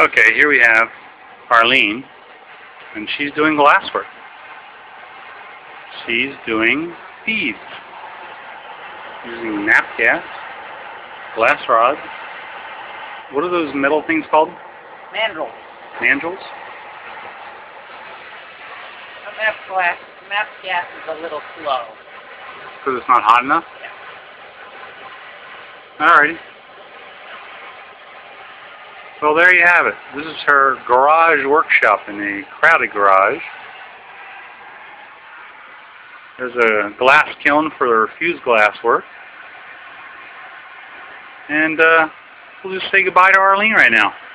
Okay, here we have Arlene, and she's doing glasswork. She's doing beads using nap gas, glass rods. What are those metal things called? Mandrels. Mandrels? Nap gas is a little slow. Because it's not hot enough? Yeah. Alrighty. Well, there you have it. This is her garage workshop in a crowded garage. There's a glass kiln for her fused glass work. And we'll just say goodbye to Arlene right now.